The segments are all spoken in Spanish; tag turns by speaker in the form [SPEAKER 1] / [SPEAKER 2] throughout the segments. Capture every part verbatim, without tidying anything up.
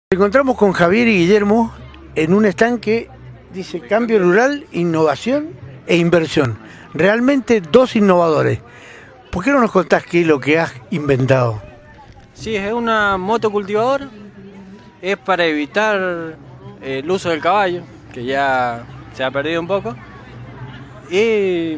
[SPEAKER 1] Nos encontramos con Javier y Guillermo en un stand que dice Cambio Rural, Innovación e Inversión. Realmente dos innovadores. ¿Por qué no nos contás qué es lo que has inventado?
[SPEAKER 2] Sí, es una motocultivadora. Es para evitar el uso del caballo, que ya se ha perdido un poco. Y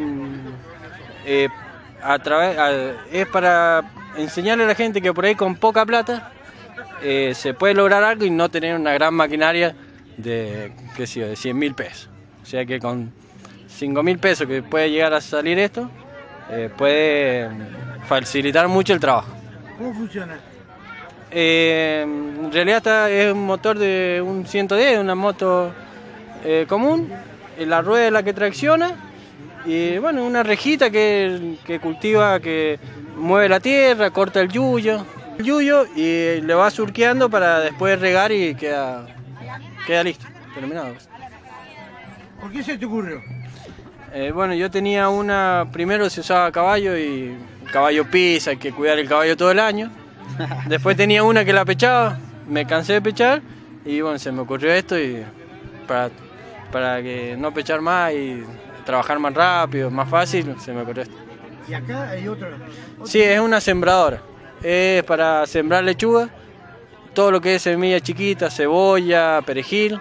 [SPEAKER 2] eh, a través, a, es para enseñarle a la gente que por ahí con poca plata Eh, se puede lograr algo y no tener una gran maquinaria de, qué sé yo, de cien mil pesos. O sea que con cinco mil pesos que puede llegar a salir esto, eh, puede facilitar mucho el trabajo.
[SPEAKER 1] ¿Cómo funciona?
[SPEAKER 2] Eh, en realidad está, es un motor de un ciento diez, una moto eh, común, y la rueda es la que tracciona, y bueno, una rejita que, que cultiva, que mueve la tierra, corta el yuyo. El yuyo y le va surqueando para después regar y queda, queda listo, terminado.
[SPEAKER 1] ¿Por qué se te ocurrió?
[SPEAKER 2] Eh, bueno, yo tenía una, primero se usaba caballo y el caballo pisa, hay que cuidar el caballo todo el año. Después tenía una que la pechaba, me cansé de pechar y bueno, se me ocurrió esto y para, para que no pechar más y trabajar más rápido, más fácil, se me ocurrió esto.
[SPEAKER 1] ¿Y acá hay otro?
[SPEAKER 2] Sí, es una sembradora. Es para sembrar lechuga, todo lo que es semilla chiquita, cebolla, perejil,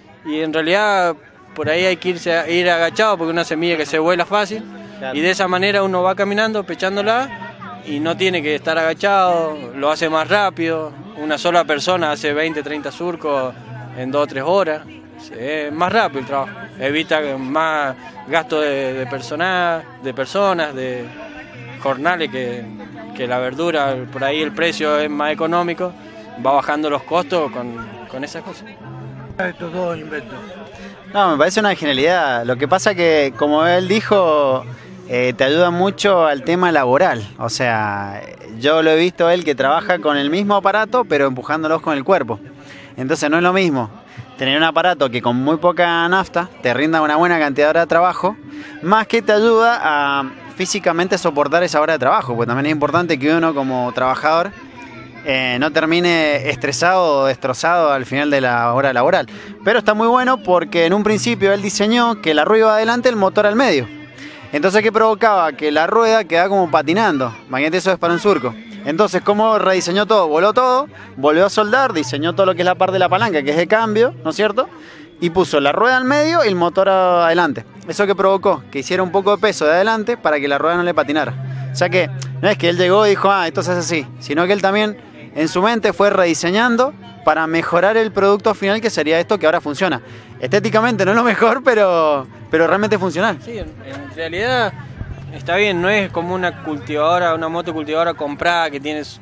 [SPEAKER 2] y en realidad por ahí hay que irse a, ir agachado porque es una semilla que se vuela fácil, claro. Y de esa manera uno va caminando, pechándola y no tiene que estar agachado, lo hace más rápido, una sola persona hace veinte, treinta surcos en dos o tres horas, es más rápido el trabajo, evita más gasto de, de personal, de personas, de jornales que... que la verdura, por ahí el precio es más económico, va bajando los costos con, con esas cosas.
[SPEAKER 1] Estos dos inventos.
[SPEAKER 3] No, me parece una genialidad. Lo que pasa que, como él dijo, eh, te ayuda mucho al tema laboral. O sea, yo lo he visto él que trabaja con el mismo aparato, pero empujándolos con el cuerpo. Entonces no es lo mismo tener un aparato que con muy poca nafta te rinda una buena cantidad de horas de trabajo, más que te ayuda a físicamente soportar esa hora de trabajo, porque también es importante que uno como trabajador eh, no termine estresado o destrozado al final de la hora laboral. Pero está muy bueno porque en un principio él diseñó que la rueda iba adelante, el motor al medio. Entonces, ¿qué provocaba? Que la rueda quedaba como patinando. Imagínate, eso es para un surco. Entonces, ¿cómo rediseñó todo? Voló todo, volvió a soldar, diseñó todo lo que es la parte de la palanca, que es de cambio, ¿no es cierto? Y puso la rueda al medio y el motor adelante. ¿Eso que provocó? Que hiciera un poco de peso de adelante para que la rueda no le patinara. O sea que no es que él llegó y dijo, ah, esto se hace así, sino que él también en su mente fue rediseñando para mejorar el producto final, que sería esto que ahora funciona. Estéticamente no es lo mejor, pero, pero realmente es funcional.
[SPEAKER 2] Sí, en, en realidad está bien, no es como una cultivadora, una motocultivadora comprada que tienes...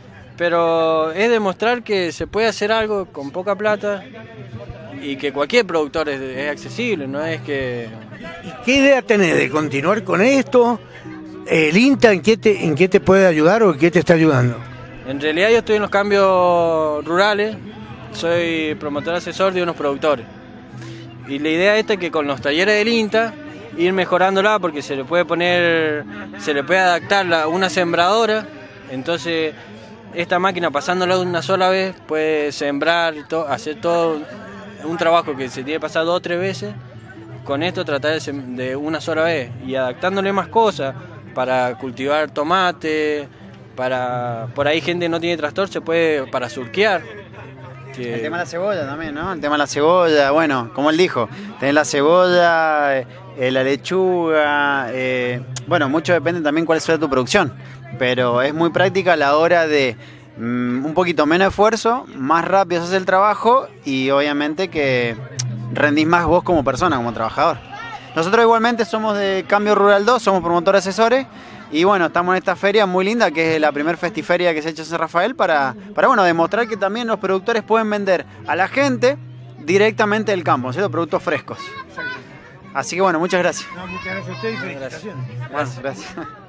[SPEAKER 2] Pero es demostrar que se puede hacer algo con poca plata y que cualquier productor es, es accesible, no es que...
[SPEAKER 1] ¿Y qué idea tenés de continuar con esto? ¿El INTA en qué te, en qué te puede ayudar o en qué te está ayudando?
[SPEAKER 2] En realidad yo estoy en los cambios rurales, soy promotor asesor de unos productores. Y la idea esta es que con los talleres del INTA ir mejorándola, porque se le puede poner, se le puede adaptar la, una sembradora, entonces esta máquina pasándola una sola vez puede sembrar, to, hacer todo un trabajo que se tiene que pasar dos o tres veces, con esto tratar de, de una sola vez y adaptándole más cosas para cultivar tomate, para por ahí gente no tiene tractor, se puede para surquear. Que...
[SPEAKER 3] El tema de la cebolla también, ¿no? El tema de la cebolla, bueno, como él dijo, tenés la cebolla, eh, la lechuga, eh, bueno, mucho depende también cuál sea tu producción, pero es muy práctica a la hora de mm, un poquito menos esfuerzo, más rápido se hace el trabajo y obviamente que rendís más vos como persona, como trabajador. Nosotros igualmente somos de Cambio Rural dos, somos promotores asesores y bueno, estamos en esta feria muy linda que es la primer festiferia que se ha hecho en San Rafael para, para bueno, demostrar que también los productores pueden vender a la gente directamente del campo, ¿cierto? Productos frescos. Así que bueno, muchas gracias.
[SPEAKER 1] No, muchas gracias a usted y felicitaciones.
[SPEAKER 3] Gracias, gracias.